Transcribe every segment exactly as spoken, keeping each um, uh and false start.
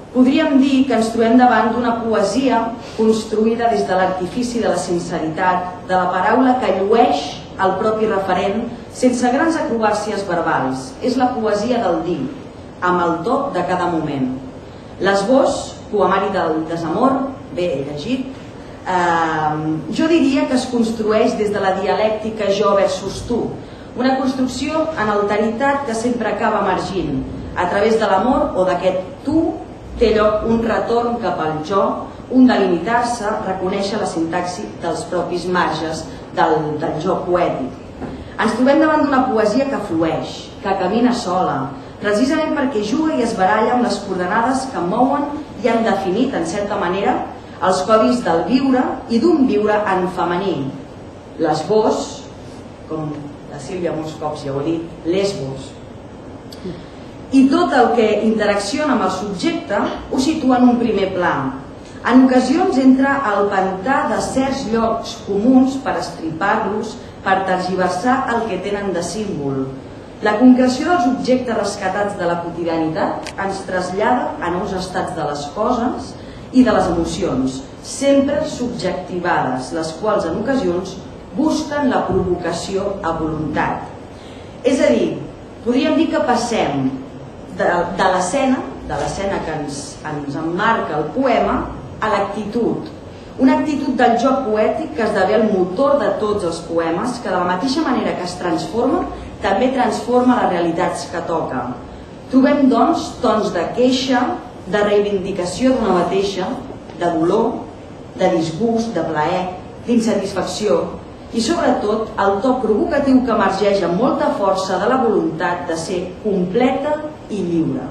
Podríem dir que ens trobem davant d'una poesia construïda des de l'artifici de la sinceritat, de la paraula que llueix el propi referent sense grans acrobàcies verbals. És la poesia del dir, amb el to de cada moment. L'esbós, poemari del desamor, bé llegit, eh, jo diria que es construeix des de la dialèctica jo versus tu, una construcció en alteritat que sempre acaba emergint. A través de l'amor o d'aquest tu té lloc un retorn cap al jo, un delimitar-se, reconèixer la sintaxi dels propis marges del, del jo poètic. Ens trobem davant d'una poesia que flueix, que camina sola, precisament perquè juga i es baralla amb les coordenades que mouen i han definit, en certa manera, els codis del viure i d'un viure en femení. L'esbós, com la Sílvia molts cops ja ho ha dit, l'esbós. I tot el que interacciona amb el subjecte ho situa en un primer pla. En ocasions entra al pantà de certs llocs comuns per estripar-los, per tergiversar el que tenen de símbol. La concreció dels objectes rescatats de la quotidianitat ens trasllada a nous estats de les coses i de les emocions, sempre subjectivades, les quals en ocasions busquen la provocació a voluntat. És a dir, podríem dir que passem de, de l'escena, de l'escena que ens, ens emmarca el poema, a l'actitud. Una actitud del joc poètic que esdevé el motor de tots els poemes, que de la mateixa manera que es transforma, també transforma les realitats que toca. Trobem, doncs, tons de queixa, de reivindicació d'una mateixa, de dolor, de disgust, de plaer, d'insatisfacció i, sobretot, el to provocatiu que emergeix amb molta força de la voluntat de ser completa i lliure.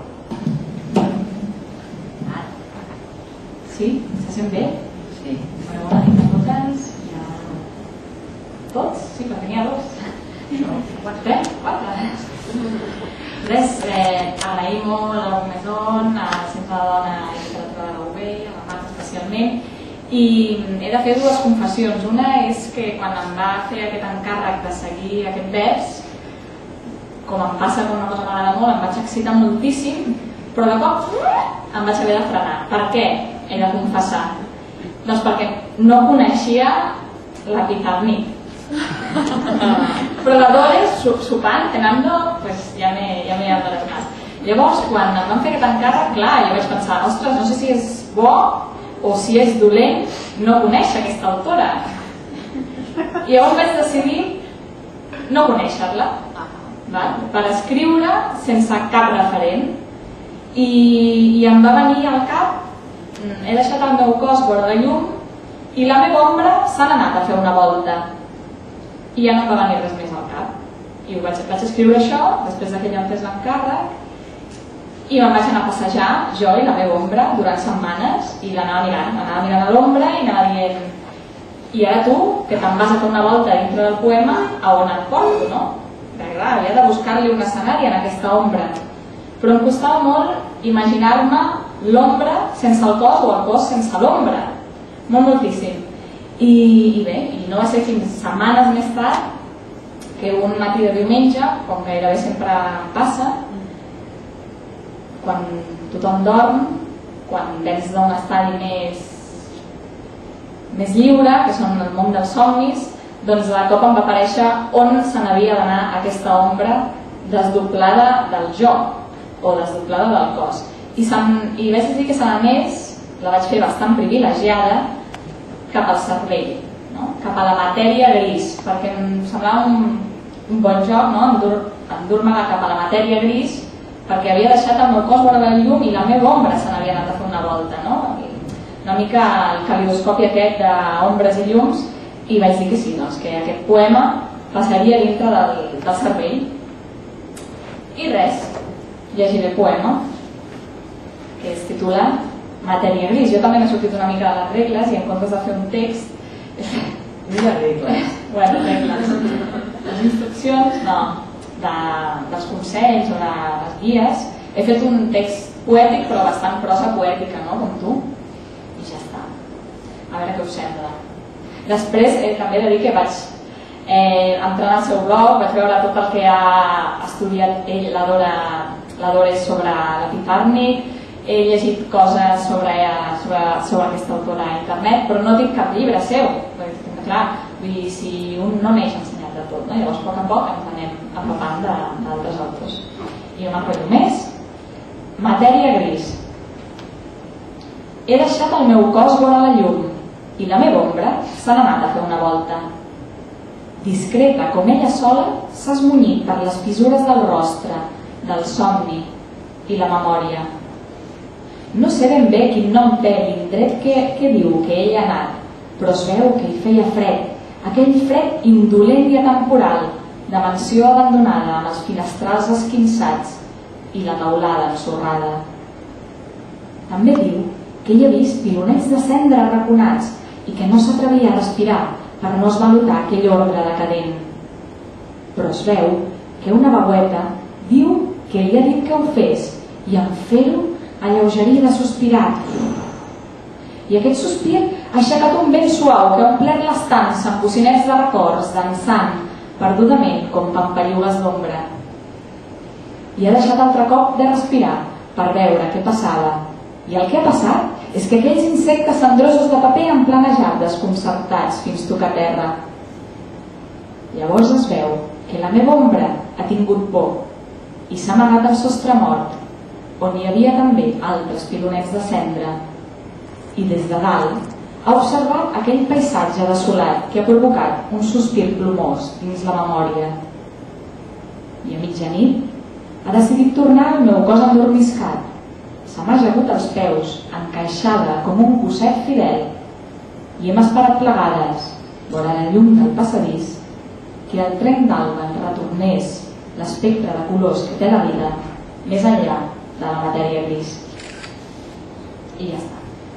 Sí? Se sent bé? Sí. Bueno, bona nit a totes. Tots? Sí, però tenia dos. Quatre? Quatre. Res, eh, agraïm molt a la Maison, al Centre de Dona i Literatura de la U B, a la Marta especialment, i he de fer dues confessions. Una és que quan em va fer aquest encàrrec de seguir aquest vers, com em passa quan una cosa m'agrada molt, em vaig excitar moltíssim, però de cop em vaig haver de frenar. Per què? He de confessar. Doncs perquè no coneixia la Pitarnik. Proveedores, sopant, cenando, pues ja m'he ja m'he adonat. Llavors, quan em van fer aquest encàrrec, clar, jo vaig pensar, ostres, no sé si és bo o si és dolent no conèixer aquesta autora. I llavors vaig decidir no conèixer-la, per escriure sense cap referent. I, i em va venir al cap, he deixat el meu cos vora de llum i la meva ombra s'ha anat a fer una volta i ja no em va venir res més al cap. I ho vaig, vaig escriure això després que ella em fes l'encàrrec i me'n vaig anar a passejar, jo i la meva ombra, durant setmanes, i l'anava mirant, anava mirant a l'ombra i anava dient i ara tu, que te'n vas a fer una volta dintre del poema, a on et porto, no? Perquè clar, havia de buscar-li un escenari en aquesta ombra. Però em costava molt imaginar-me l'ombra sense el cos o el cos sense l'ombra. Molt, moltíssim. I, I bé, i no va ser fins setmanes més tard que un matí de diumenge, com gairebé sempre passa, quan tothom dorm, quan vens d'un estadi més, més lliure, que són el món dels somnis, doncs de cop em va aparèixer on se n'havia d'anar aquesta ombra desdoblada del jo, o desdoblada del cos. I, i vaig dir que se n'anés, la vaig fer bastant privilegiada, cap al cervell, no? Cap a la matèria gris, perquè em semblava un, un bon joc, no? endur-me cap a la matèria gris, perquè havia deixat el meu cos vora la llum i la meva ombra se n'havia anat a fer una volta, no? Una mica el calidoscopi aquest d'ombres i llums, i vaig dir que sí, doncs, que aquest poema passaria dintre del, del cervell. I res, llegiré el poema, que es titula Matèria gris. Jo també m'he sortit una mica de les regles i en comptes de fer un text... Mira regles. Bueno, regles. Les instruccions, no, de, dels consells o de les guies. He fet un text poètic, però bastant prosa poètica, no?, com tu. I ja està. A veure què us sembla. Després, eh, també he de dir que vaig eh, entrar al seu blog, vaig veure tot el que ha estudiat ell, la Dora, la Dora sobre la Pitarnik. he llegit coses sobre, sobre, sobre aquesta autora a internet, però no tinc cap llibre seu, perquè clar, vull dir, si un no neix ensenyat de tot, no? Llavors a poc a poc ens anem empapant d'altres autors. I jo m'acordo més, Matèria gris. He deixat el meu cos vora la llum i la meva ombra s'ha anat a fer una volta. Discreta com ella sola s'ha esmunyit per les fissures del rostre, del somni i la memòria. No sé ben bé quin nom té l'indret que, que diu que ell ha anat, però es veu que hi feia fred, aquell fred indolent i atemporal, de mansió abandonada amb els finestrals esquinçats i la teulada ensorrada. També diu que ell ha vist pilonets de cendra arraconats i que no s'atrevia a respirar per no esvalotar aquell ordre decadent. Però es veu que una veueta diu que li ha dit que ho fes i en fer-ho alleugeria de sospirar. I aquest sospir ha aixecat un vent suau que ha omplert l'estança amb bocinets de records, dansant perdudament com pampallugues d'ombra. I ha deixat altre cop de respirar per veure què passava. I el que ha passat és que aquells insectes cendrosos de paper han planejat desconcertats fins tocar terra. Llavors es veu que la meva ombra ha tingut por i s'ha amagat al sostre mort, on hi havia també altres pilonets de cendra, i des de dalt ha observat aquell paisatge desolat que ha provocat un sospir plomós dins la memòria. I a mitjanit ha decidit tornar al meu cos endormiscat. Se m'ha ajagut als peus, encaixada com un gosset fidel, i hem esperat plegades, vora la llum del passadís, que el tren d'alba en retornés l'espectre de colors que té la vida més enllà de la matèria gris. I ja està.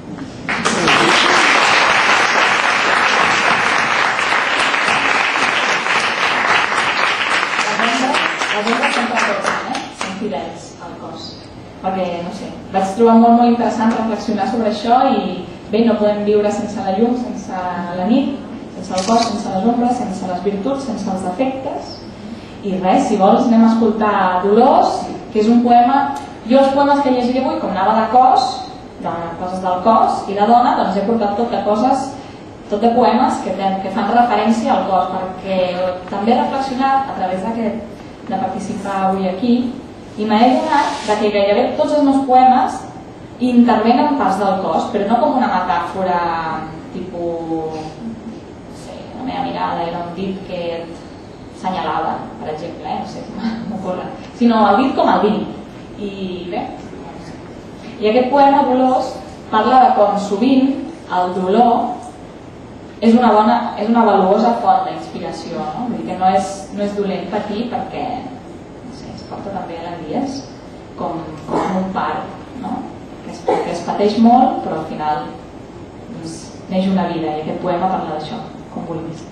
Les ombres sempre tornen, eh? Són fidels al cos. Perquè, no sé, vaig trobar molt, molt interessant reflexionar sobre això i bé, no podem viure sense la llum, sense la nit, sense el cos, sense les ombres, sense les virtuts, sense els defectes. I res, si vols anem a escoltar Dolors, que és un poema. Jo els poemes que llegiré avui, com anava de cos, de coses del cos, i de dona, doncs he portat tot de coses, tot de poemes que, ten, que fan referència al cos, perquè també he reflexionat a través d'aquest de participar avui aquí i m'he adonat que gairebé tots els meus poemes intervenen parts del cos, però no com una metàfora tipus, no sé, la meva mirada era un dit que et senyalava, per exemple, eh? No sé, m'ocorre, sinó el dit com el dit. I bé, i aquest poema, Dolors, parla de com sovint el dolor és una bona, és una valuosa font d'inspiració, no? Vull dir que no és, no és dolent patir perquè, no sé, es porta també alegries com, com un part, no? Que es, que es pateix molt, però al final doncs, neix una vida, i aquest poema parla d'això, com vulguis.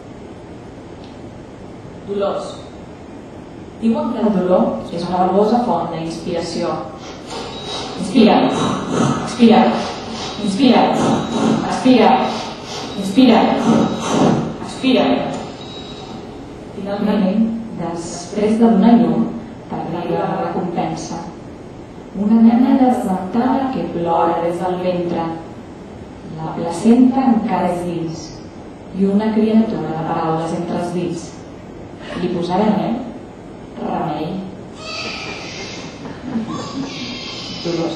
Dolors. Diuen que el dolor és una valuosa font d'inspiració. Inspira, expira, inspira, expira, inspira, expira. Finalment, després de donar llum, t'arriba la recompensa. Una nena desdentada que plora des del ventre. La placenta encara és dins i una criatura de paraules entre els dits. Li posarem remei. Dolors.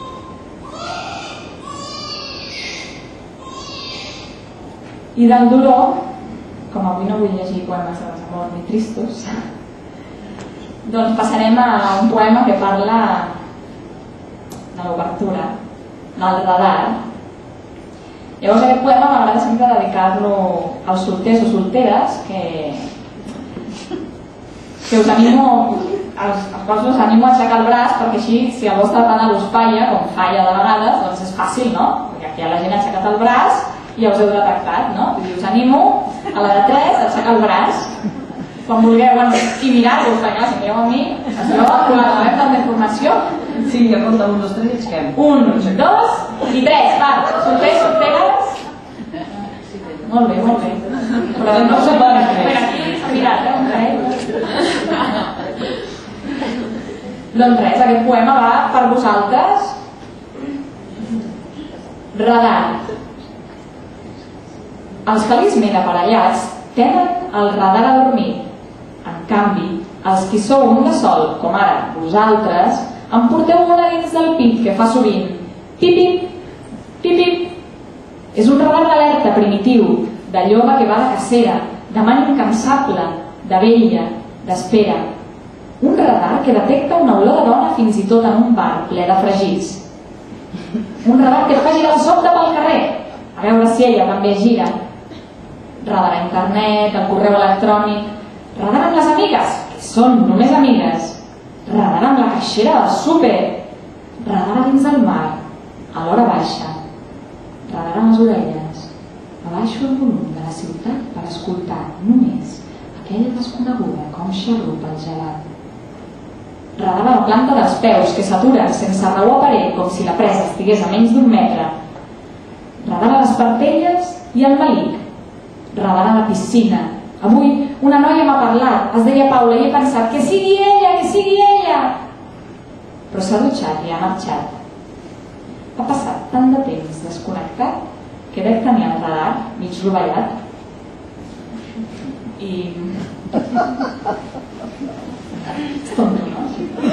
I del dolor, com avui no vull llegir poemes de desamor ni tristos, doncs passarem a un poema que parla de l'obertura, del radar. Llavors aquest poema m'agrada sempre dedicar-lo als solters o solteres que, que us animo, als, als quals us animo a aixecar el braç, perquè així, si el vostre radar us falla, com falla de vegades, doncs és fàcil, no? Perquè aquí hi ha la gent ha aixecat el braç i ja us heu detectat, no? Vull dir, us animo a la de tres a aixecar el braç quan vulgueu, bueno, i mirar-vos, perquè si mireu a mi, això quan sabem tanta informació. Sí, ja compta un, dos, tres i aixequem. Un, dos i tres, va, solters, solteres. Molt bé, molt bé. Però no se poden fer. Per aquí s'ha mirat, eh, un tres. Doncs res, aquest poema va per vosaltres Radar. Els feliçment aparellats tenen el radar adormit. En canvi, els qui sou un de sol, com ara vosaltres, em porteu una dins del pit que fa sovint pip-pip, pip-pip. És un radar d'alerta primitiu, de lloba que va de cacera, de man incansable, de vella, d'espera. Un radar que detecta una olor de dona fins i tot en un bar ple de fregits. Un radar que et fa girar el sobte pel carrer, a veure si ella també gira. Radar a internet, el correu electrònic, radar amb les amigues, que són només amigues, radar amb la caixera del súper, radar a dins del mar, a l'hora baixa, radar a les orelles. Abaixo el volum de la ciutat per escoltar només aquella desconeguda com xarrupa el gelat. Radar a la planta dels peus que s'aturen sense raó aparent com si la presa estigués a menys d'un metre. Radar a les parpelles i al melic. Radar a la piscina. Avui una noia m'ha parlat, es deia Paula, i he pensat que sigui ella, que sigui ella. Però s'ha dutxat i ha marxat. Ha passat tant de temps desconnectat que dec tenir el radar mig rovellat. I... és tonto, no?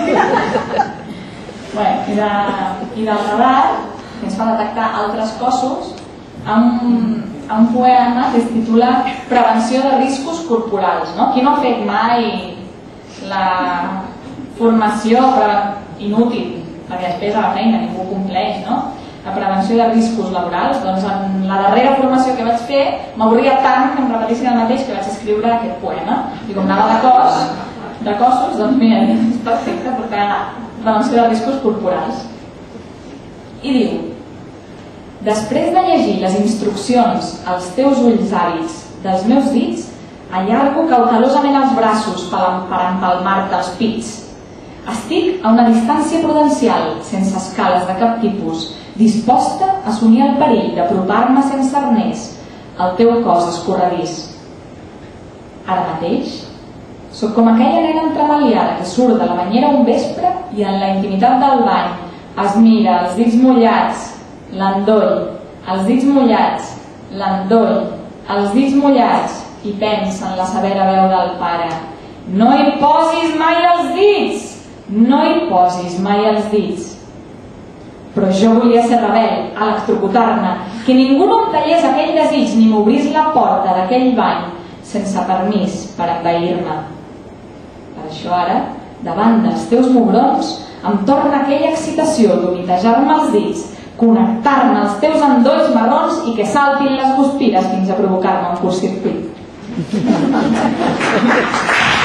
Bé, i, de, i del radar, que ens fa detectar altres cossos, amb un poema que es titula Prevenció de riscos corporals. No? Qui no ha fet mai la formació inútil, perquè després a la feina ningú compleix, no? La prevenció de riscos laborals, doncs en la darrera formació que vaig fer m'avorria tant que em repetissin el mateix que vaig escriure aquest poema. I com anava de cos, de cossos, doncs mira, és perfecte perquè prevenció de riscos corporals. I diu: després de llegir les instruccions als teus ulls àvids dels meus dits, allargo cautelosament els braços per empalmar-te els pits. Estic a una distància prudencial, sense escales de cap tipus, disposta a assumir el perill d'apropar-me sense arnès al teu cos escorredís. Ara mateix, sóc com aquella nena entremaliada que surt de la banyera un vespre i en la intimitat del bany es mira els dits mullats, l'endoll, els dits mullats, l'endoll, els dits mullats i pensa en la severa veu del pare: no hi posis mai els dits, no hi posis mai els dits. Però jo volia ser rebel, electrocutar-me, que ningú no em tallés aquell desig ni m'obrís la porta d'aquell bany sense permís per envair-me. Per això ara, davant dels teus mugrons, em torna aquella excitació d'humitejar-me els dits, connectar-me als teus endolls marrons i que saltin les guspires fins a provocar-me un curtcircuit.